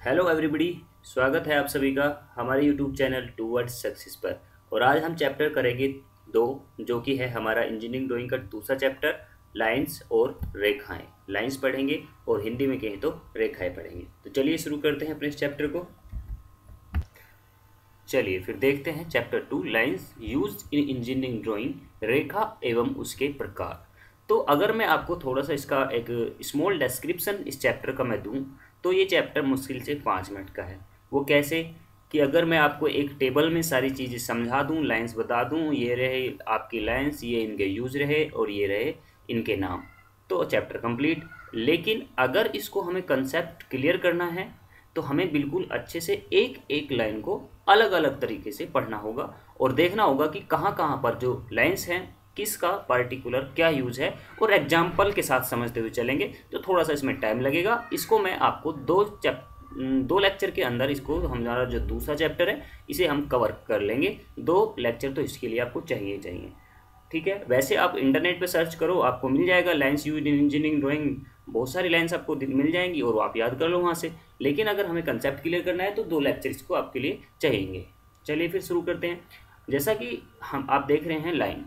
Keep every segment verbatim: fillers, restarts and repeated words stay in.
Hello everybody. स्वागत है आप सभी का हमारे यूट्यूब चैनल टूवर्ड्स सक्सेस पर। और आज हम चैप्टर करेंगे दो, जो कि है हमारा इंजीनियरिंग ड्राइंग का दूसरा चैप्टर, लाइंस और रेखाएं। लाइंस पढ़ेंगे और हिंदी में कहें तो रेखाएं पढ़ेंगे। तो चलिए शुरू करते हैं अपने इस चैप्टर को। चलिए फिर देखते हैं chapter two, lines used in engineering drawing, रेखा एवं उसके प्रकार। तो अगर मैं आपको थोड़ा सा इसका एक स्मॉल डिस्क्रिप्शन इस चैप्टर का मैं दूं, तो ये चैप्टर मुश्किल से पाँच मिनट का है। वो कैसे कि अगर मैं आपको एक टेबल में सारी चीज़ें समझा दूं, लाइंस बता दूं, ये रहे आपकी लाइंस, ये इनके यूज रहे और ये रहे इनके नाम, तो चैप्टर कंप्लीट। लेकिन अगर इसको हमें कंसेप्ट क्लियर करना है तो हमें बिल्कुल अच्छे से एक एक लाइन को अलग अलग तरीके से पढ़ना होगा और देखना होगा कि कहाँ कहाँ पर जो लाइंस हैं किसका पर्टिकुलर क्या यूज़ है, और एग्जाम्पल के साथ समझते हुए चलेंगे तो थोड़ा सा इसमें टाइम लगेगा। इसको मैं आपको दो चैप दो लेक्चर के अंदर, इसको हमारा जो दूसरा चैप्टर है इसे हम कवर कर लेंगे। दो लेक्चर तो इसके लिए आपको चाहिए चाहिए ठीक है। वैसे आप इंटरनेट पे सर्च करो, आपको मिल जाएगा lines used in engineering drawing, बहुत सारी लाइंस आपको मिल जाएंगी और वो आप याद कर लो वहाँ से। लेकिन अगर हमें कंसेप्ट क्लियर करना है तो दो लेक्चर इसको आपके लिए चाहिए। चलिए फिर शुरू करते हैं। जैसा कि हम आप देख रहे हैं लाइन,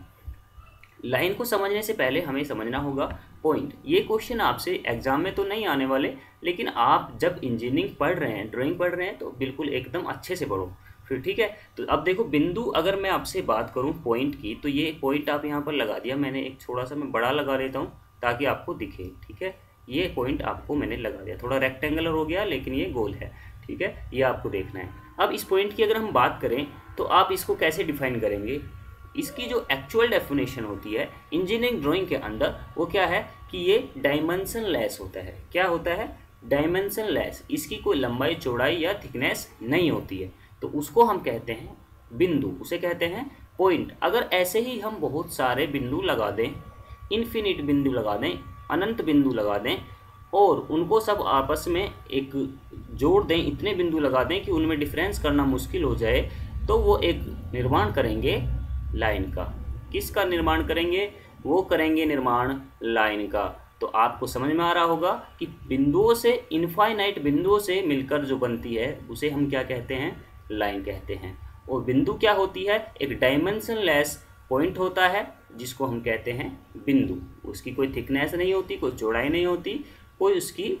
लाइन को समझने से पहले हमें समझना होगा पॉइंट। ये क्वेश्चन आपसे एग्जाम में तो नहीं आने वाले, लेकिन आप जब इंजीनियरिंग पढ़ रहे हैं, ड्राइंग पढ़ रहे हैं, तो बिल्कुल एकदम अच्छे से पढ़ो फिर, ठीक है। तो अब देखो बिंदु, अगर मैं आपसे बात करूं पॉइंट की, तो ये पॉइंट आप यहाँ पर लगा दिया मैंने, एक थोड़ा सा मैं बड़ा लगा देता हूँ ताकि आपको दिखे, ठीक है। ये पॉइंट आपको मैंने लगा दिया, थोड़ा रेक्टेंगुलर हो गया लेकिन ये गोल है, ठीक है। ये आपको देखना है। अब इस पॉइंट की अगर हम बात करें तो आप इसको कैसे डिफाइन करेंगे, इसकी जो एक्चुअल डेफिनेशन होती है इंजीनियरिंग ड्राइंग के अंदर, वो क्या है कि ये डायमेंशन लेस होता है। क्या होता है? Dimensionless. इसकी कोई लंबाई, चौड़ाई या थिकनेस नहीं होती है, तो उसको हम कहते हैं बिंदु, उसे कहते हैं पॉइंट। अगर ऐसे ही हम बहुत सारे बिंदु लगा दें, इन्फिनिट बिंदु लगा दें, अनंत बिंदु लगा दें, और उनको सब आपस में एक जोड़ दें, इतने बिंदु लगा दें कि उनमें डिफरेंस करना मुश्किल हो जाए, तो वो एक निर्माण करेंगे लाइन का। किसका निर्माण करेंगे? वो करेंगे निर्माण लाइन का। तो आपको समझ में आ रहा होगा कि बिंदुओं से, इनफाइनाइट बिंदुओं से मिलकर जो बनती है उसे हम क्या कहते हैं? लाइन कहते हैं। और बिंदु क्या होती है? एक डायमेंशन लेस पॉइंट होता है जिसको हम कहते हैं बिंदु। उसकी कोई थिकनेस नहीं होती, कोई चौड़ाई नहीं होती, कोई उसकी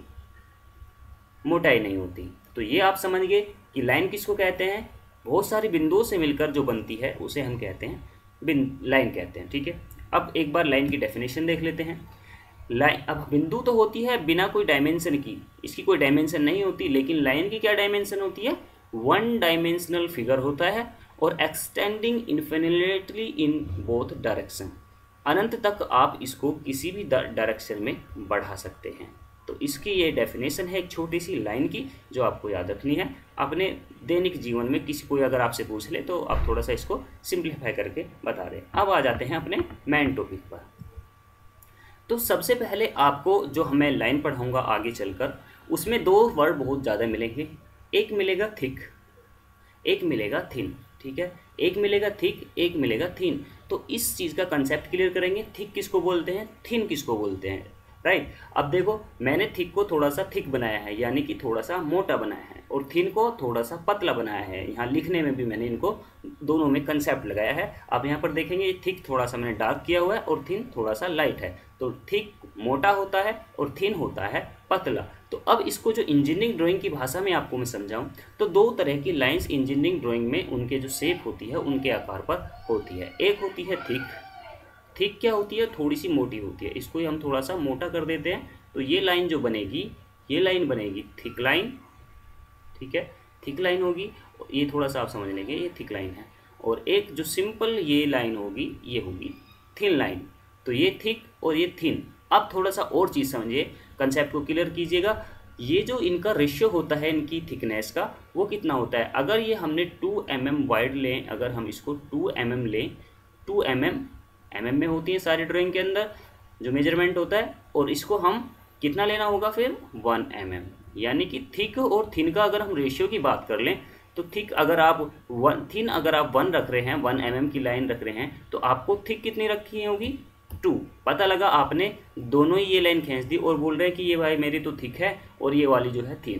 मोटाई नहीं होती। तो ये आप समझ गए कि लाइन किसको कहते हैं? बहुत सारी बिंदुओं से मिलकर जो बनती है उसे हम कहते हैं बिन लाइन कहते हैं, ठीक है। अब एक बार लाइन की डेफिनेशन देख लेते हैं। लाइन, अब बिंदु तो होती है बिना कोई डायमेंशन की, इसकी कोई डायमेंशन नहीं होती, लेकिन लाइन की क्या डायमेंशन होती है? वन डायमेंशनल फिगर होता है और extending infinitely in both direction. अनंत तक आप इसको किसी भी डायरेक्शन में बढ़ा सकते हैं। तो इसकी ये डेफिनेशन है एक छोटी सी लाइन की, जो आपको याद रखनी है अपने दैनिक जीवन में। किसी कोई अगर आपसे पूछ ले तो आप थोड़ा सा इसको सिंप्लीफाई करके बता दें। अब आ जाते हैं अपने मेन टॉपिक पर। तो सबसे पहले आपको जो मैं लाइन पढ़ाऊंगा आगे चलकर, उसमें दो वर्ड बहुत ज़्यादा मिलेंगे। एक मिलेगा थिक, एक मिलेगा थिन, ठीक है। एक मिलेगा थिक, एक मिलेगा थिन। तो इस चीज़ का कंसेप्ट क्लियर करेंगे। थिक किसको बोलते हैं, थिन किसको बोलते हैं, राइट। अब देखो मैंने थिक को थोड़ा सा थिक बनाया है, यानी कि थोड़ा सा मोटा बनाया है, और थिन को थोड़ा सा पतला बनाया है। यहाँ लिखने में भी मैंने इनको दोनों में कंसेप्ट लगाया है। आप यहाँ पर देखेंगे थिक थोड़ा सा मैंने डार्क किया हुआ है और थिन थोड़ा सा लाइट है। तो थिक मोटा होता है और थिन होता है पतला। तो अब इसको जो इंजीनियरिंग ड्राइंग की भाषा में आपको मैं समझाऊँ, तो दो तरह की लाइन्स इंजीनियरिंग ड्राइंग में उनके जो शेप होती है उनके आकार पर होती है। एक होती है थिक। थिक क्या होती है? थोड़ी सी मोटी होती है। इसको ही हम थोड़ा सा मोटा कर देते हैं, तो ये लाइन जो बनेगी, ये लाइन बनेगी थिक लाइन, ठीक है। थिक लाइन होगी, ये थोड़ा सा आप समझ लेंगे, ये थिक लाइन है। और एक जो सिंपल ये लाइन होगी, ये होगी थिन लाइन। तो ये थिक और ये थिन। अब थोड़ा सा और चीज़ समझिए, कंसेप्ट को क्लियर कीजिएगा। ये जो इनका रेशियो होता है इनकी थिकनेस का, वो कितना होता है? अगर ये हमने टू एम एम वाइड लें, अगर हम इसको टू एम एम लें, two M M M M में होती है सारी ड्राइंग के अंदर जो मेजरमेंट होता है, और इसको हम कितना लेना होगा फिर? One M M. यानी कि थिक और थिन का अगर हम रेशियो की बात कर लें, तो थिक अगर आप वन, थिन अगर आप वन रख रहे हैं, वन एम एम की लाइन रख रहे हैं, तो आपको थिक कितनी रखी होगी? टू। पता लगा आपने दोनों ही ये लाइन खींच दी और बोल रहे हैं कि ये भाई मेरी तो थिक है और ये वाली जो है थिन है।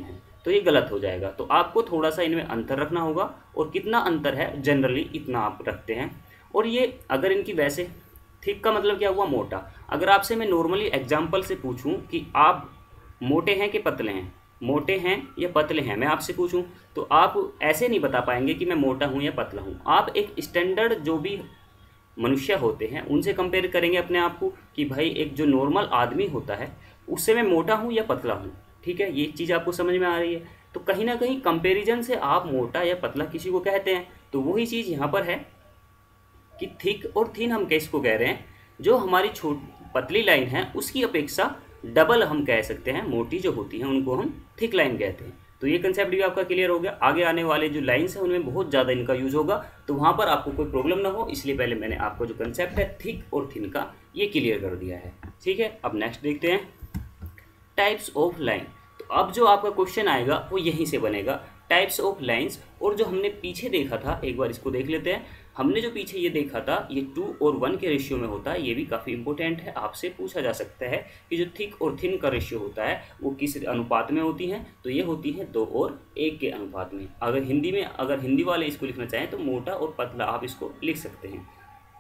तो ये गलत हो जाएगा। तो आपको थोड़ा सा इनमें अंतर रखना होगा, और कितना अंतर है जनरली इतना आप रखते हैं। और ये अगर इनकी वैसे थिक का मतलब क्या हुआ, मोटा। अगर आपसे मैं नॉर्मली एग्जांपल से पूछूं कि आप मोटे हैं कि पतले हैं, मोटे हैं या पतले हैं, मैं आपसे पूछूं तो आप ऐसे नहीं बता पाएंगे कि मैं मोटा हूं या पतला हूं। आप एक स्टैंडर्ड जो भी मनुष्य होते हैं उनसे कंपेयर करेंगे अपने आप को कि भाई एक जो नॉर्मल आदमी होता है उससे मैं मोटा हूँ या पतला हूँ। ठीक है, ये चीज़ आपको समझ में आ रही है। तो कहीं ना कहीं कंपैरिजन से आप मोटा या पतला किसी को कहते हैं, तो वही चीज़ यहाँ पर है कि थिक और थिन हम किसको कह रहे हैं, जो हमारी छोट पतली लाइन है उसकी अपेक्षा डबल हम कह सकते हैं, मोटी जो होती हैं उनको हम थिक लाइन कहते हैं। तो ये कंसेप्ट भी आपका क्लियर हो गया। आगे आने वाले जो लाइंस हैं उनमें बहुत ज़्यादा इनका यूज़ होगा, तो वहाँ पर आपको कोई प्रॉब्लम ना हो, इसलिए पहले मैंने आपको जो कंसेप्ट है थिक और थिन का ये क्लियर कर दिया है। ठीक है, अब नेक्स्ट देखते हैं टाइप्स ऑफ लाइन। तो अब जो आपका क्वेश्चन आएगा वो यहीं से बनेगा, टाइप्स ऑफ लाइंस। और जो हमने पीछे देखा था एक बार इसको देख लेते हैं। हमने जो पीछे ये देखा था ये टू और वन के रेशियो में होता है, ये भी काफ़ी इंपॉर्टेंट है, आपसे पूछा जा सकता है कि जो थिक और थिन का रेशियो होता है वो किस अनुपात में होती हैं, तो ये होती है दो और एक के अनुपात में। अगर हिंदी में अगर हिंदी वाले इसको लिखना चाहें तो मोटा और पतला आप इसको लिख सकते हैं।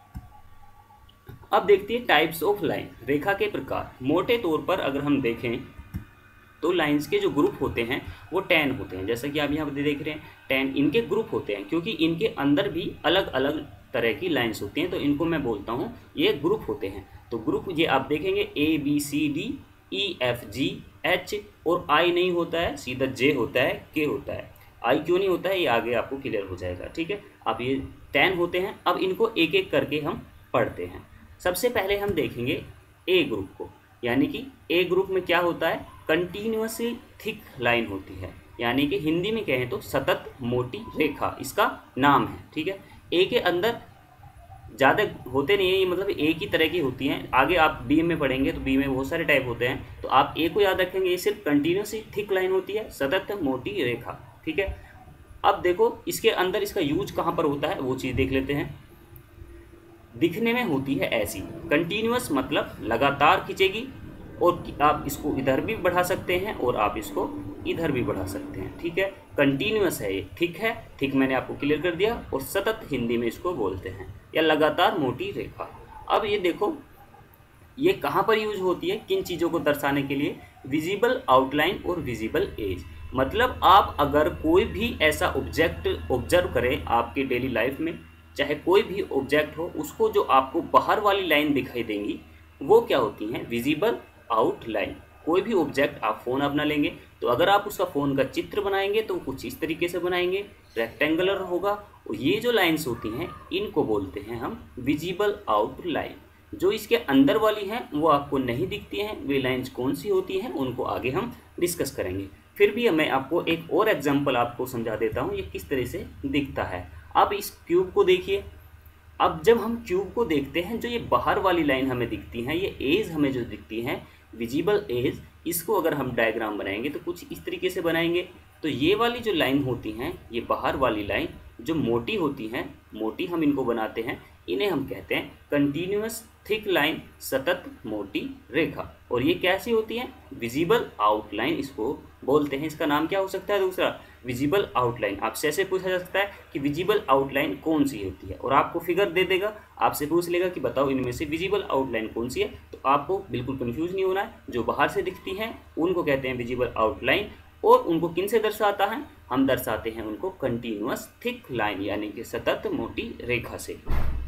अब देखते हैं टाइप्स ऑफ लाइन, रेखा के प्रकार। मोटे तौर पर अगर हम देखें तो लाइंस के जो ग्रुप होते हैं वो टेन होते हैं, जैसा कि आप यहाँ पर देख रहे हैं टेन इनके ग्रुप होते हैं, क्योंकि इनके अंदर भी अलग अलग तरह की लाइंस होती हैं, तो इनको मैं बोलता हूँ ये ग्रुप होते हैं। तो ग्रुप ये आप देखेंगे A B C D E F G H, और आई नहीं होता है, सीधा जे होता है, के होता है। आई क्यों नहीं होता है ये आगे आपको क्लियर हो जाएगा। ठीक है, अब ये टेन होते हैं। अब इनको एक एक करके हम पढ़ते हैं। सबसे पहले हम देखेंगे ए ग्रुप को, यानी कि ए ग्रुप में क्या होता है, कंटिन्यूअसली थिक लाइन होती है, यानी कि हिंदी में कहें तो सतत मोटी रेखा इसका नाम है। ठीक है, ए के अंदर ज़्यादा होते नहीं है, ये मतलब एक ही तरह की होती हैं। आगे आप बी में पढ़ेंगे तो बी में बहुत सारे टाइप होते हैं, तो आप ए को याद रखेंगे, ये सिर्फ कंटिन्यूअसली थिक लाइन होती है, सतत मोटी रेखा। ठीक है, अब देखो इसके अंदर इसका यूज कहाँ पर होता है वो चीज़ देख लेते हैं। दिखने में होती है ऐसी, कंटिन्यूअस मतलब लगातार खींचेगी, और आप इसको इधर भी बढ़ा सकते हैं और आप इसको इधर भी बढ़ा सकते हैं। ठीक है, कंटिन्यूअस है ये, थिक है, थिक मैंने आपको क्लियर कर दिया, और सतत हिंदी में इसको बोलते हैं, या लगातार मोटी रेखा। अब ये देखो ये कहाँ पर यूज होती है, किन चीज़ों को दर्शाने के लिए, विजिबल आउटलाइन और विजिबल एज। मतलब आप अगर कोई भी ऐसा ऑब्जेक्ट ऑब्जर्व करें आपके डेली लाइफ में, चाहे कोई भी ऑब्जेक्ट हो, उसको जो आपको बाहर वाली लाइन दिखाई देंगी वो क्या होती हैं, विजिबल आउटलाइन। कोई भी ऑब्जेक्ट आप फ़ोन अपना लेंगे तो अगर आप उसका फ़ोन का चित्र बनाएंगे तो कुछ इस तरीके से बनाएंगे, रेक्टेंगुलर होगा, और ये जो लाइंस होती हैं इनको बोलते हैं हम विजिबल आउटलाइन। जो इसके अंदर वाली हैं वो आपको नहीं दिखती हैं, वे लाइंस कौन सी होती हैं उनको आगे हम डिस्कस करेंगे। फिर भी मैं आपको एक और एग्जाम्पल आपको समझा देता हूँ ये किस तरह से दिखता है। आप इस क्यूब को देखिए। अब जब हम क्यूब को देखते हैं, जो ये बाहर वाली लाइन हमें दिखती हैं, ये एज हमें जो दिखती हैं विजिबल एज, इसको अगर हम डायग्राम बनाएंगे तो कुछ इस तरीके से बनाएंगे। तो ये वाली जो लाइन होती हैं, ये बाहर वाली लाइन जो मोटी होती हैं, मोटी हम इनको बनाते हैं, इन्हें हम कहते हैं कंटिन्यूअस थिक लाइन, सतत मोटी रेखा। और ये कैसी होती है, विजिबल आउटलाइन इसको बोलते हैं। इसका नाम क्या हो सकता है दूसरा, विजिबल आउटलाइन। आपसे ऐसे पूछा जा सकता है कि विजिबल आउटलाइन कौन सी होती है, और आपको फिगर दे देगा, आपसे पूछ लेगा कि बताओ इनमें से विजिबल आउटलाइन कौन सी है। तो आपको बिल्कुल कंफ्यूज नहीं होना है, जो बाहर से दिखती हैं उनको कहते हैं विजिबल आउटलाइन, और उनको किन से दर्शाता है, हम दर्शाते हैं उनको कंटिन्यूअस थिक लाइन, यानी कि सतत मोटी रेखा से।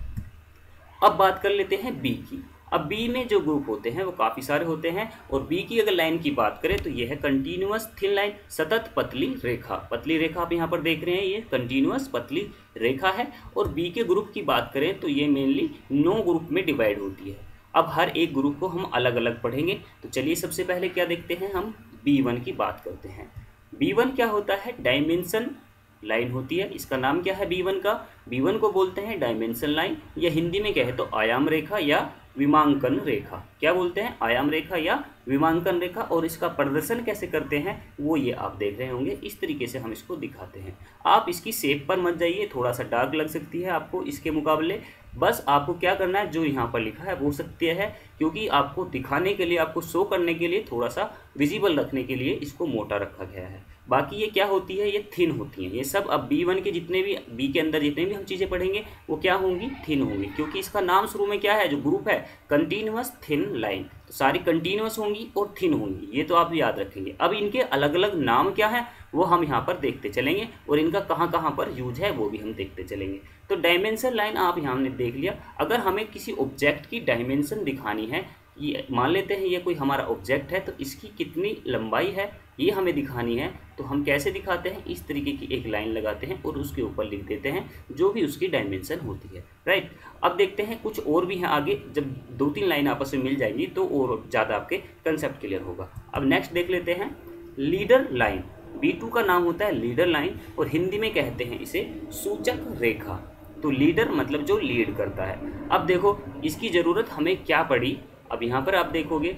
अब बात कर लेते हैं बी की। अब बी में जो ग्रुप होते हैं वो काफ़ी सारे होते हैं, और बी की अगर लाइन की बात करें तो ये है कंटिन्यूअस थिन लाइन, सतत पतली रेखा। पतली रेखा आप यहाँ पर देख रहे हैं, ये कंटिन्यूअस पतली रेखा है। और बी के ग्रुप की बात करें तो ये मेनली नौ ग्रुप में डिवाइड होती है। अब हर एक ग्रुप को हम अलग अलग पढ़ेंगे। तो चलिए सबसे पहले क्या देखते हैं, हम बी वन की बात करते हैं। बी वन क्या होता है, डायमेंशन लाइन होती है। इसका नाम क्या है बी वन का, बी वन को बोलते हैं डायमेंशन लाइन, या हिंदी में कहे तो आयाम रेखा या विमांकन रेखा। क्या बोलते हैं, आयाम रेखा या विमांकन रेखा। और इसका प्रदर्शन कैसे करते हैं वो ये आप देख रहे होंगे, इस तरीके से हम इसको दिखाते हैं। आप इसकी शेप पर मत जाइए, थोड़ा सा डार्क लग सकती है आपको इसके मुकाबले। बस आपको क्या करना है, जो यहाँ पर लिखा है वो सत्य है, क्योंकि आपको दिखाने के लिए, आपको शो करने के लिए, थोड़ा सा विजिबल रखने के लिए इसको मोटा रखा गया है। बाकी ये क्या होती है, ये थिन होती हैं। ये सब अब बी वन के जितने भी बी के अंदर जितने भी हम चीज़ें पढ़ेंगे वो क्या होंगी, थिन होंगी, क्योंकि इसका नाम शुरू में क्या है, जो ग्रुप है कंटिन्यूअस थिन लाइन, तो सारी कंटिन्यूअस होंगी और थिन होंगी, ये तो आप याद रखेंगे। अब इनके अलग अलग नाम क्या है वो हम यहाँ पर देखते चलेंगे और इनका कहाँ कहाँ पर यूज है वो भी हम देखते चलेंगे। तो डायमेंशन लाइन आप यहाँ हमने देख लिया। अगर हमें किसी ऑब्जेक्ट की डायमेंशन दिखानी है, ये मान लेते हैं ये कोई हमारा ऑब्जेक्ट है, तो इसकी कितनी लंबाई है ये हमें दिखानी है, तो हम कैसे दिखाते हैं, इस तरीके की एक लाइन लगाते हैं और उसके ऊपर लिख देते हैं जो भी उसकी डायमेंशन होती है, राइट। अब देखते हैं कुछ और भी हैं आगे, जब दो तीन लाइन आपस में मिल जाएंगी तो और ज़्यादा आपके कंसेप्ट क्लियर होगा। अब नेक्स्ट देख लेते हैं लीडर लाइन। बी टू का नाम होता है लीडर लाइन और हिंदी में कहते हैं इसे सूचक रेखा। तो लीडर मतलब जो लीड करता है। अब देखो इसकी ज़रूरत हमें क्या पड़ी, अब यहाँ पर आप देखोगे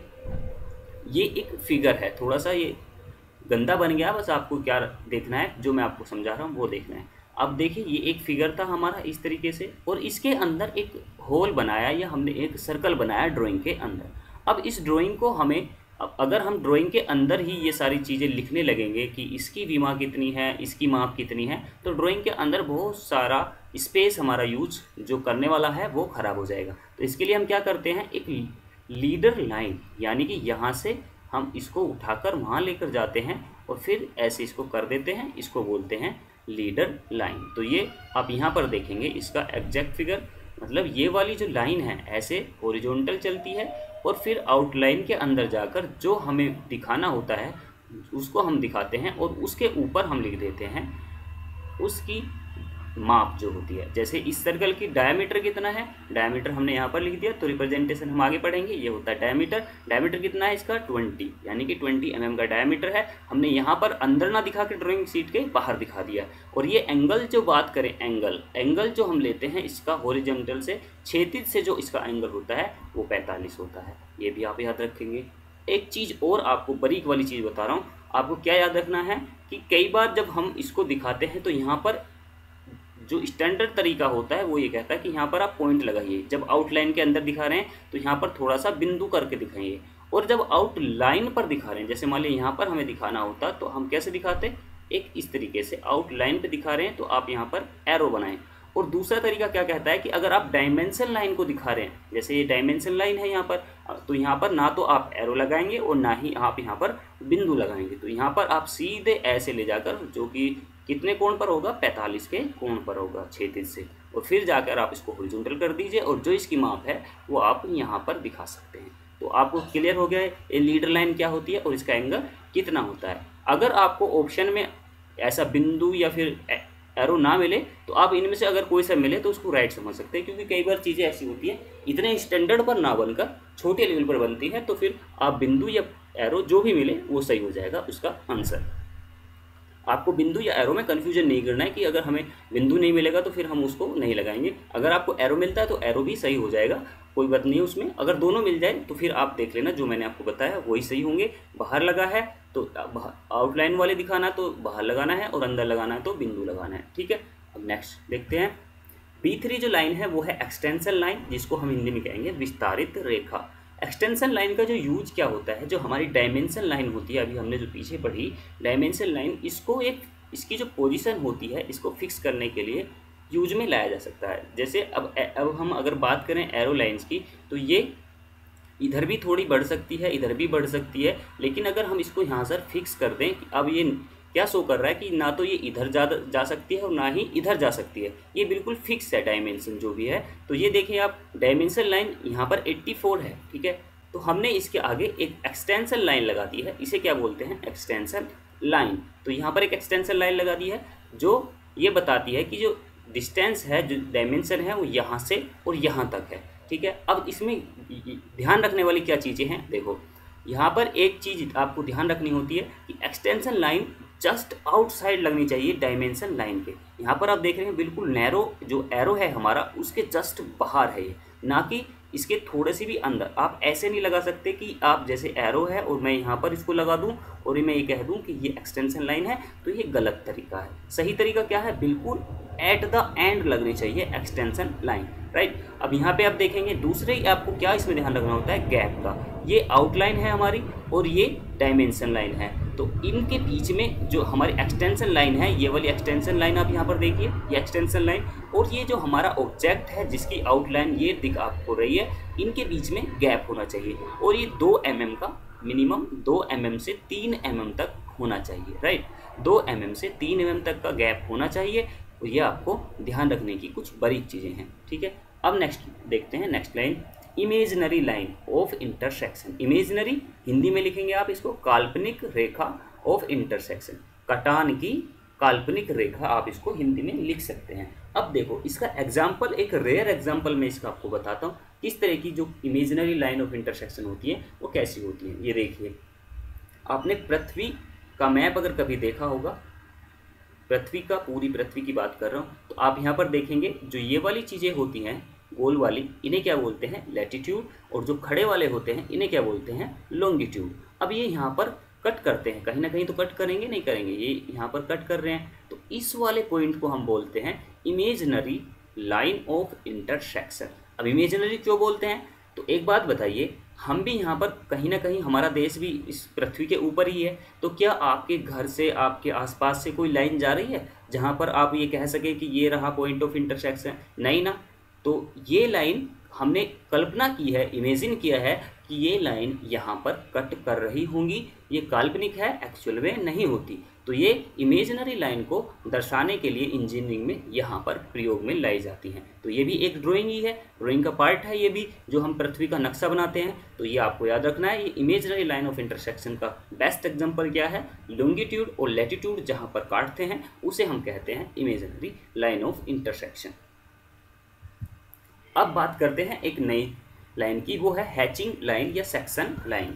ये एक फिगर है, थोड़ा सा ये गंदा बन गया, बस आपको क्या देखना है, जो मैं आपको समझा रहा हूँ वो देखना है। अब देखिए ये एक फिगर था हमारा इस तरीके से और इसके अंदर एक होल बनाया या हमने एक सर्कल बनाया ड्राइंग के अंदर। अब इस ड्राइंग को हमें, अब अगर हम ड्राइंग के अंदर ही ये सारी चीज़ें लिखने लगेंगे कि इसकी विमा कितनी है, इसकी माप कितनी है, तो ड्राइंग के अंदर बहुत सारा स्पेस हमारा यूज जो करने वाला है वो ख़राब हो जाएगा। तो इसके लिए हम क्या करते हैं, एक लीडर लाइन, यानी कि यहाँ से हम इसको उठाकर वहाँ लेकर जाते हैं और फिर ऐसे इसको कर देते हैं, इसको बोलते हैं लीडर लाइन। तो ये आप यहाँ पर देखेंगे इसका एग्जैक्ट फिगर, मतलब ये वाली जो लाइन है ऐसे हॉरिजॉन्टल चलती है और फिर आउटलाइन के अंदर जाकर जो हमें दिखाना होता है उसको हम दिखाते हैं और उसके ऊपर हम लिख देते हैं उसकी माप जो होती है। जैसे इस सर्कल की डायमीटर कितना है, डायमीटर हमने यहाँ पर लिख दिया, तो रिप्रेजेंटेशन हम आगे पढ़ेंगे। ये होता है डायमीटर, डायमीटर कितना है इसका ट्वेंटी, यानी कि ट्वेंटी एम एम का डायमीटर है। हमने यहाँ पर अंदर ना दिखा के ड्राइंग शीट के बाहर दिखा दिया। और ये एंगल जो बात करें, एंगल एंगल जो हम लेते हैं इसका हॉरिजॉन्टल से, क्षैतिज से जो इसका एंगल होता है वो पैंतालीस होता है, ये भी आप याद रखेंगे। एक चीज़ और आपको बारीक वाली चीज़ बता रहा हूँ, आपको क्या याद रखना है कि कई बार जब हम इसको दिखाते हैं तो यहाँ पर जो स्टैंडर्ड तरीका होता है वो ये कहता है कि यहाँ पर आप पॉइंट लगाइए। जब आउटलाइन के अंदर दिखा रहे हैं तो यहाँ पर थोड़ा सा बिंदु करके दिखाइए, और जब आउटलाइन पर दिखा रहे हैं, जैसे मान लीजिए यहाँ पर हमें दिखाना होता तो हम कैसे दिखाते, एक इस तरीके से आउटलाइन पे दिखा रहे हैं तो आप यहाँ पर एरो बनाएं। और दूसरा तरीका क्या कहता है कि अगर आप डायमेंशन लाइन को दिखा रहे हैं, जैसे ये डायमेंशन लाइन है यहाँ पर, तो यहाँ पर ना तो आप एरो लगाएंगे और ना ही आप यहाँ पर बिंदु लगाएंगे, तो यहाँ पर आप सीधे ऐसे ले जाकर, जो कि कितने कोण पर होगा, पैंतालीस के कोण पर होगा क्षैतिज से, और फिर जाकर आप इसको हॉरिजॉन्टल कर दीजिए और जो इसकी माप है वो आप यहाँ पर दिखा सकते हैं। तो आपको क्लियर हो गया है ये लीडर लाइन क्या होती है और इसका एंगल कितना होता है। अगर आपको ऑप्शन में ऐसा बिंदु या फिर एरो ना मिले तो आप इनमें से अगर कोई सा मिले तो उसको राइट समझ सकते हैं, क्योंकि कई बार चीज़ें ऐसी होती हैं इतने स्टैंडर्ड पर ना बनकर छोटे लेवल पर बनती है, तो फिर आप बिंदु या एरो जो भी मिले वो सही हो जाएगा उसका आंसर। आपको बिंदु या एरो में कन्फ्यूजन नहीं करना है कि अगर हमें बिंदु नहीं मिलेगा तो फिर हम उसको नहीं लगाएंगे, अगर आपको एरो मिलता है तो एरो भी सही हो जाएगा, कोई बात नहीं है उसमें। अगर दोनों मिल जाए तो फिर आप देख लेना जो मैंने आपको बताया वही सही होंगे। बाहर लगा है तो आउटलाइन वाले दिखाना तो बाहर लगाना है और अंदर लगाना है तो बिंदु लगाना है, ठीक है। अब नेक्स्ट देखते हैं बी थ्री जो लाइन है वो है एक्सटेंशन लाइन, जिसको हम हिंदी में कहेंगे विस्तारित रेखा। एक्सटेंशन लाइन का जो यूज क्या होता है, जो हमारी डायमेंशन लाइन होती है, अभी हमने जो पीछे पढ़ी डायमेंशन लाइन, इसको एक इसकी जो पोजीशन होती है इसको फिक्स करने के लिए यूज में लाया जा सकता है। जैसे अब अब हम अगर बात करें एरो लाइन्स की, तो ये इधर भी थोड़ी बढ़ सकती है, इधर भी बढ़ सकती है, लेकिन अगर हम इसको यहाँ से फिक्स कर दें कि अब ये क्या शो कर रहा है कि ना तो ये इधर जा जा सकती है और ना ही इधर जा सकती है, ये बिल्कुल फिक्स है डायमेंशन जो भी है। तो ये देखिए आप डायमेंशन लाइन यहाँ पर चौरासी है, ठीक है। तो हमने इसके आगे एक एक्सटेंशन लाइन लगा दी है, इसे क्या बोलते हैं, एक्सटेंशन लाइन। तो यहाँ पर एक एक्सटेंशन लाइन लगा दी है जो ये बताती है कि जो डिस्टेंस है, जो डायमेंशन है वो यहाँ से और यहाँ तक है, ठीक है। अब इसमें ध्यान रखने वाली क्या चीज़ें हैं, देखो यहाँ पर एक चीज़ आपको ध्यान रखनी होती है कि एक्सटेंशन लाइन जस्ट आउटसाइड लगनी चाहिए डायमेंशन लाइन के। यहाँ पर आप देख रहे हैं बिल्कुल नैरो जो एरो है हमारा उसके जस्ट बाहर है ये, ना कि इसके थोड़े से भी अंदर। आप ऐसे नहीं लगा सकते कि आप जैसे एरो है और मैं यहाँ पर इसको लगा दूँ और मैं ये कह दूँ कि ये एक्सटेंशन लाइन है, तो ये गलत तरीका है। सही तरीका क्या है, बिल्कुल एट द एंड लगनी चाहिए एक्सटेंशन लाइन, राइट। अब यहाँ पे आप देखेंगे दूसरे आपको क्या इसमें ध्यान रखना होता है, गैप का। ये आउटलाइन है हमारी और ये डायमेंशन लाइन है। तो इनके बीच में जो हमारी एक्सटेंशन लाइन है, ये वाली एक्सटेंशन लाइन आप यहाँ पर देखिए, ये एक्सटेंशन लाइन, और ये जो हमारा ऑब्जेक्ट है जिसकी आउटलाइन ये दिख आपको रही है, इनके बीच में गैप होना चाहिए, और ये दो एम एम का मिनिमम दो एम एम से तीन एम एम तक होना चाहिए, राइट। दो एम एम से तीन एम एम तक का गैप होना चाहिए, और ये आपको ध्यान रखने की कुछ बड़ी चीज़ें हैं, ठीक है। अब नेक्स्ट देखते हैं, next line, imaginary line of intersection. Imaginary Hindi में लिखेंगे आप इसको काल्पनिक रेखा ऑफ इंटरसेक्शन, कटान की काल्पनिक रेखा आप इसको हिंदी में लिख सकते हैं। अब देखो इसका एग्जाम्पल, एक रेयर एग्जाम्पल मैं इसका आपको बताता हूँ किस तरह की जो इमेजिनरी लाइन ऑफ इंटरसेक्शन होती है वो कैसी होती है। ये देखिए, आपने पृथ्वी का मैप अगर कभी देखा होगा, पृथ्वी का, पूरी पृथ्वी की बात कर रहा हूँ, तो आप यहाँ पर देखेंगे जो ये वाली चीज़ें होती हैं गोल वाली, इन्हें क्या बोलते हैं, लैटिट्यूड, और जो खड़े वाले होते हैं इन्हें क्या बोलते हैं, लॉन्गिट्यूड। अब ये यहाँ पर कट करते हैं, कहीं ना कहीं तो कट करेंगे, नहीं करेंगे, ये यहाँ पर कट कर रहे हैं, तो इस वाले पॉइंट को हम बोलते हैं इमेजिनरी लाइन ऑफ इंटरसेक्शन। अब इमेजिनरी क्यों बोलते हैं, तो एक बात बताइए, हम भी यहाँ पर कहीं ना कहीं, हमारा देश भी इस पृथ्वी के ऊपर ही है, तो क्या आपके घर से, आपके आसपास से कोई लाइन जा रही है जहाँ पर आप ये कह सके कि ये रहा पॉइंट ऑफ इंटरसेक्शन, नहीं ना। तो ये लाइन हमने कल्पना की है, इमेजिन किया है कि ये लाइन यहाँ पर कट कर रही होंगी, ये काल्पनिक है, एक्चुअल में नहीं होती। तो ये इमेजिनरी लाइन को दर्शाने के लिए इंजीनियरिंग में यहाँ पर प्रयोग में लाई जाती हैं। तो ये भी एक ड्राइंग ही है, ड्राइंग का पार्ट है ये भी, जो हम पृथ्वी का नक्शा बनाते हैं। तो ये आपको याद रखना है। ये इमेजिनरी लाइन ऑफ इंटरसेक्शन का बेस्ट एग्जाम्पल क्या है, लॉन्गिट्यूड और लैटिट्यूड जहाँ पर काटते हैं उसे हम कहते हैं इमेजिनरी लाइन ऑफ इंटरसेक्शन। अब बात करते हैं एक नई लाइन की, वो है हैचिंग लाइन या सेक्शन लाइन।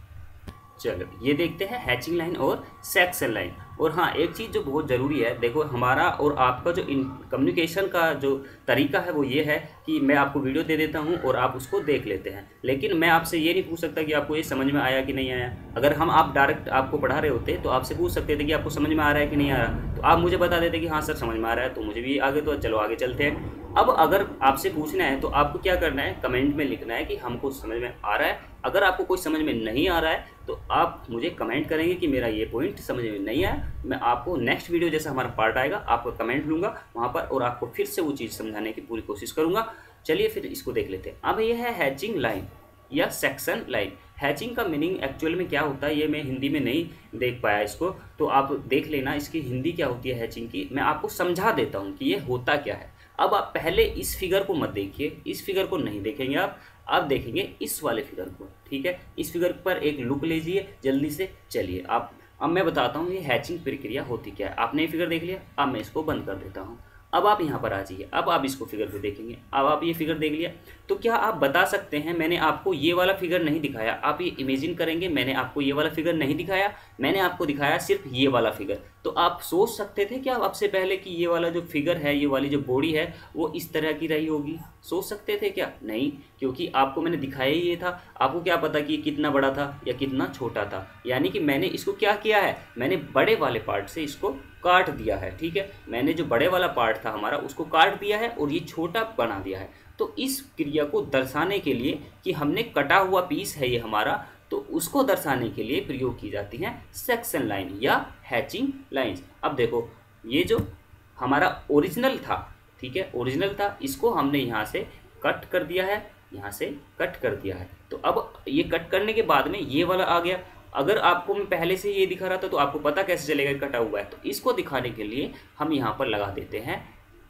चलो ये देखते हैं हैचिंग लाइन और सेक्शन लाइन। और हाँ, एक चीज़ जो बहुत ज़रूरी है, देखो हमारा और आपका जो इन कम्युनिकेशन का जो तरीका है वो ये है कि मैं आपको वीडियो दे देता हूँ और आप उसको देख लेते हैं, लेकिन मैं आपसे ये नहीं पूछ सकता कि आपको ये समझ में आया कि नहीं आया। अगर हम आप डायरेक्ट आपको पढ़ा रहे होते तो आपसे पूछ सकते थे कि आपको समझ में आ रहा है कि नहीं आ रहा, तो आप मुझे बता देते कि हाँ सर समझ में आ रहा है, तो मुझे भी आगे, तो चलो आगे चलते हैं। अब अगर आपसे पूछना है तो आपको क्या करना है, कमेंट में लिखना है कि हमको समझ में आ रहा है। अगर आपको कोई समझ में नहीं आ रहा है तो आप मुझे कमेंट करेंगे कि मेरा ये पॉइंट समझ में नहीं आया, मैं आपको नेक्स्ट वीडियो जैसा हमारा पार्ट आएगा आपका कमेंट लूँगा वहाँ पर और आपको फिर से वो चीज़ समझाने की पूरी कोशिश करूँगा। चलिए फिर इसको देख लेते हैं। अब ये है हैचिंग लाइन या सेक्शन लाइन। हैचिंग का मीनिंग एक्चुअल में क्या होता है ये मैं हिंदी में नहीं देख पाया इसको, तो आप देख लेना इसकी हिंदी क्या होती है हैचिंग की, मैं आपको समझा देता हूँ कि ये होता क्या है। अब आप पहले इस फिगर को मत देखिए, इस फिगर को नहीं देखेंगे आप आप देखेंगे इस वाले फिगर को, ठीक है। इस फिगर पर एक लुक लीजिए जल्दी से। चलिए आप, अब मैं बताता हूँ ये हैचिंग प्रक्रिया होती क्या है। आपने ये फिगर देख लिया, अब मैं इसको बंद कर देता हूँ। अब आप यहाँ पर आ जाइए, अब आप इसको फिगर पे देखेंगे। अब आप ये फिगर देख लिया, तो क्या आप बता सकते हैं, मैंने आपको ये वाला फिगर नहीं दिखाया, आप ये इमेजिन करेंगे मैंने आपको ये वाला फिगर नहीं दिखाया, मैंने आपको दिखाया सिर्फ ये वाला फिगर। तो आप सोच सकते थे क्या आपसे पहले कि ये वाला जो फिगर है, ये वाली जो बॉडी है वो इस तरह की रही होगी, सोच सकते थे क्या? नहीं, क्योंकि आपको मैंने दिखाया ही ये था। आपको क्या पता कि ये कितना बड़ा था या कितना छोटा था, यानी कि मैंने इसको क्या किया है, मैंने बड़े वाले पार्ट से इसको काट दिया है, ठीक है। मैंने जो बड़े वाला पार्ट था हमारा उसको काट दिया है और ये छोटा बना दिया है। तो इस क्रिया को दर्शाने के लिए कि हमने कटा हुआ पीस है ये हमारा, तो उसको दर्शाने के लिए प्रयोग की जाती है सेक्शन लाइन या हैचिंग लाइंस। अब देखो ये जो हमारा ओरिजिनल था, ठीक है, ओरिजिनल था, इसको हमने यहाँ से कट कर दिया है, यहाँ से कट कर दिया है। तो अब ये कट करने के बाद में ये वाला आ गया। अगर आपको मैं पहले से ये दिखा रहा था तो आपको पता कैसे चलेगा कटा हुआ है, तो इसको दिखाने के लिए हम यहाँ पर लगा देते हैं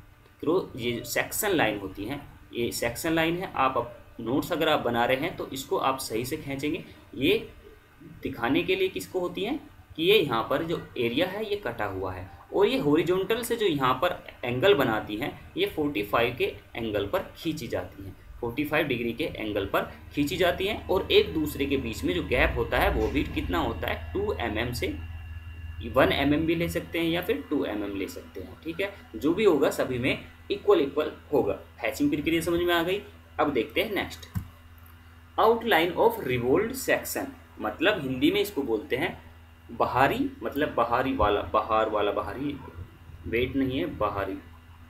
तो ये सेक्शन लाइन होती है, ये सेक्शन लाइन है। आप नोट्स अगर आप बना रहे हैं तो इसको आप सही से खींचेंगे। ये दिखाने के लिए किसको होती हैं कि ये यहाँ पर जो एरिया है ये कटा हुआ है, और ये हॉरिजॉन्टल से जो यहाँ पर एंगल बनाती हैं ये पैंतालीस के एंगल पर खींची जाती हैं, पैंतालीस डिग्री के एंगल पर खींची जाती हैं। और एक दूसरे के बीच में जो गैप होता है वो भी कितना होता है, टू एम एम से वन एम एम भी ले सकते हैं या फिर टू एम एम ले सकते हैं, ठीक है। जो भी होगा सभी में इक्वल इक्वल होगा। हैचिंग प्रक्रिया समझ में आ गई। अब देखते हैं next, outline of revolved section, मतलब हिंदी में इसको बोलते हैं बाहरी, मतलब बाहरी वाला, बाहर वाला, बाहरी वेट नहीं है, बाहरी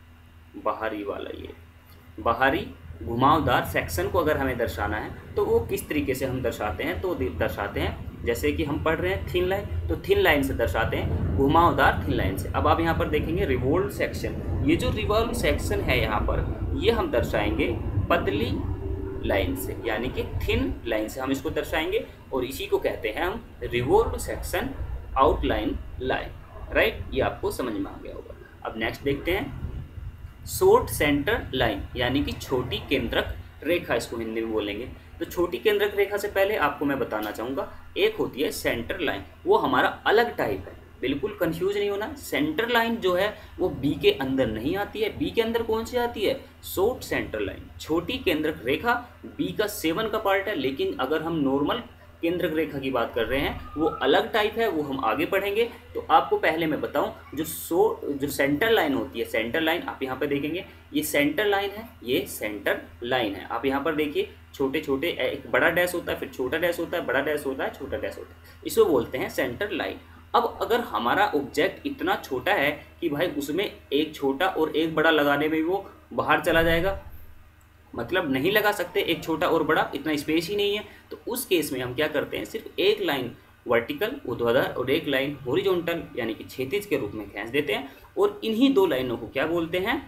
बाहरी वाला, ये बाहरी घुमावदार सेक्शन को अगर हमें दर्शाना है तो वो किस तरीके से हम दर्शाते हैं, तो दर्शाते हैं जैसे कि हम पढ़ रहे हैं थिन लाइन, तो थिन लाइन से दर्शाते हैं, घुमावदार थिन लाइन से। अब आप यहाँ पर देखेंगे रिवोल्व सेक्शन, ये जो रिवोल्व सेक्शन है यहाँ पर, ये हम दर्शाएंगे पतली लाइन से, यानी कि थिन लाइन से हम इसको दर्शाएंगे, और इसी को कहते हैं हम revolve section outline line. Right, ये आपको समझ में आ गया होगा। अब नेक्स्ट देखते हैं शॉर्ट सेंटर लाइन, यानी कि छोटी केंद्रक रेखा, इसको हिंदी में बोलेंगे। तो छोटी केंद्रक रेखा से पहले आपको मैं बताना चाहूँगा, एक होती है सेंटर लाइन, वो हमारा अलग टाइप है, बिल्कुल कंफ्यूज नहीं होना। सेंटर लाइन जो है वो बी के अंदर नहीं आती है। बी के अंदर कौन सी आती है? शॉर्ट सेंटर लाइन, छोटी केंद्रक रेखा बी का सेवन का पार्ट है। लेकिन अगर हम नॉर्मल केंद्रक रेखा की बात कर रहे हैं वो अलग टाइप है, वो हम आगे पढ़ेंगे। तो आपको पहले मैं बताऊं, जो सो जो सेंटर लाइन होती है, सेंटर लाइन आप यहाँ पर देखेंगे, ये सेंटर लाइन है, ये सेंटर लाइन है। आप यहाँ पर देखिए छोटे छोटे, एक बड़ा डैश होता है, फिर छोटा डैश होता है, बड़ा डैश होता है, छोटा डैश होता है, इसको बोलते हैं सेंटर लाइन। अब अगर हमारा ऑब्जेक्ट इतना छोटा है कि भाई उसमें एक छोटा और एक बड़ा लगाने में वो बाहर चला जाएगा, मतलब नहीं लगा सकते एक छोटा और बड़ा, इतना स्पेस ही नहीं है, तो उस केस में हम क्या करते हैं, सिर्फ एक लाइन वर्टिकल ऊर्ध्वाधर और एक लाइन हॉरिजॉन्टल यानी कि क्षैतिज के रूप में खींच देते हैं, और इन्हीं दो लाइनों को क्या बोलते हैं?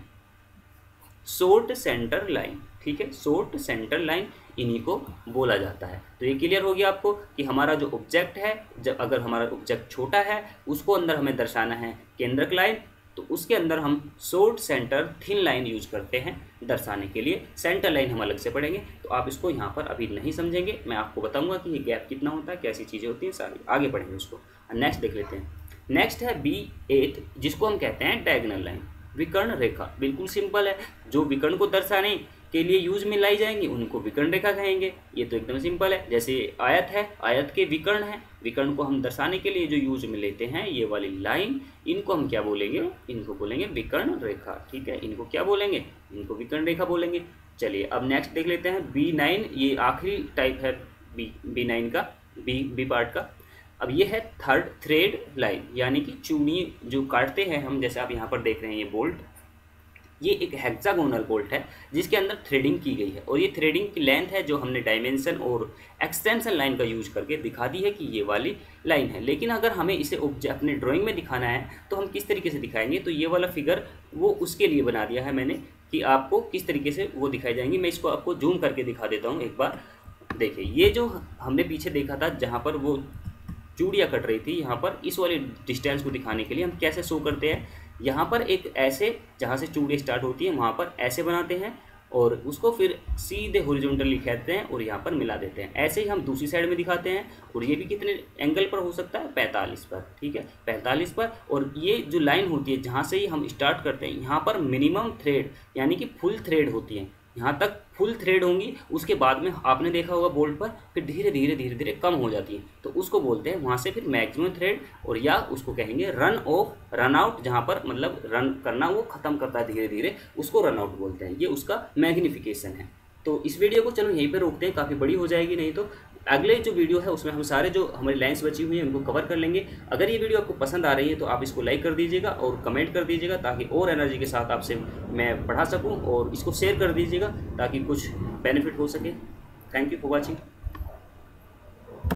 Short centre line. ठीक है, शॉर्ट सेंटर लाइन इन्हीं को बोला जाता है। तो ये क्लियर हो गया आपको कि हमारा जो ऑब्जेक्ट है, जब अगर हमारा ऑब्जेक्ट छोटा है उसको अंदर हमें दर्शाना है केंद्रक लाइन, तो उसके अंदर हम short centre thin line use करते हैं दर्शाने के लिए। सेंटर लाइन हम अलग से पढ़ेंगे, तो आप इसको यहाँ पर अभी नहीं समझेंगे, मैं आपको बताऊंगा कि ये गैप कितना होता है, कैसी चीज़ें होती हैं, सारी आगे पढ़ेंगे उसको। नेक्स्ट देख लेते हैं। नेक्स्ट है बी एट, जिसको हम कहते हैं डायगोनल लाइन, विकर्ण रेखा। बिल्कुल सिंपल है, जो विकर्ण को दर्शाने के लिए यूज में लाई जाएंगी उनको विकर्ण रेखा कहेंगे। ये तो एकदम सिंपल है। जैसे आयत है, आयत के विकर्ण है, विकर्ण को हम दर्शाने के लिए जो यूज में लेते हैं ये वाली लाइन, इनको हम क्या बोलेंगे? इनको बोलेंगे विकर्ण रेखा। ठीक है, इनको क्या बोलेंगे? इनको विकर्ण रेखा बोलेंगे। चलिए अब नेक्स्ट देख लेते हैं बी नाइन, ये आखिरी टाइप है बी बी नाइन का, बी बी पार्ट का। अब ये है थर्ड थ्रेड लाइन, यानी कि चूड़ी जो काटते हैं हम, जैसे आप यहाँ पर देख रहे हैं ये बोल्ट, ये एक हेक्सागोनल बोल्ट है जिसके अंदर थ्रेडिंग की गई है, और ये थ्रेडिंग की लेंथ है जो हमने डायमेंशन और एक्सटेंशन लाइन का यूज करके दिखा दी है कि ये वाली लाइन है। लेकिन अगर हमें इसे अपने ड्राइंग में दिखाना है तो हम किस तरीके से दिखाएंगे? तो ये वाला फिगर वो उसके लिए बना दिया है मैंने कि आपको किस तरीके से वो दिखाई जाएंगी। मैं इसको आपको जूम करके दिखा देता हूँ एक बार। देखिए, ये जो हमने पीछे देखा था जहाँ पर वो चूड़ियाँ कट रही थी, यहाँ पर इस वाले डिस्टेंस को दिखाने के लिए हम कैसे शो करते हैं? यहाँ पर एक ऐसे, जहाँ से चूड़ी स्टार्ट होती है वहाँ पर ऐसे बनाते हैं, और उसको फिर सीधे हॉरिजॉन्टली खींचते हैं और यहाँ पर मिला देते हैं। ऐसे ही हम दूसरी साइड में दिखाते हैं, और ये भी कितने एंगल पर हो सकता है? पैंतालीस पर। ठीक है, पैंतालीस पर। और ये जो लाइन होती है जहाँ से ही हम स्टार्ट करते हैं, यहाँ पर मिनिमम थ्रेड यानी कि फुल थ्रेड होती है, यहाँ तक फुल थ्रेड होंगी। उसके बाद में आपने देखा होगा बोल्ट पर फिर धीरे धीरे धीरे धीरे कम हो जाती है, तो उसको बोलते हैं वहाँ से फिर मैक्सिमम थ्रेड, और या उसको कहेंगे रन ऑफ, रन आउट, जहाँ पर मतलब रन करना वो ख़त्म करता है धीरे धीरे, उसको रन आउट बोलते हैं। ये उसका मैग्निफिकेशन है। तो इस वीडियो को चलो यहीं पर रोकते हैं, काफ़ी बड़ी हो जाएगी, नहीं तो अगले जो वीडियो है उसमें हम सारे जो हमारी लाइन्स बची हुई हैं उनको कवर कर लेंगे। अगर ये वीडियो आपको पसंद आ रही है तो आप इसको लाइक कर दीजिएगा और कमेंट कर दीजिएगा, ताकि और एनर्जी के साथ आपसे मैं पढ़ा सकूं, और इसको शेयर कर दीजिएगा ताकि कुछ बेनिफिट हो सके। Thank you for watching.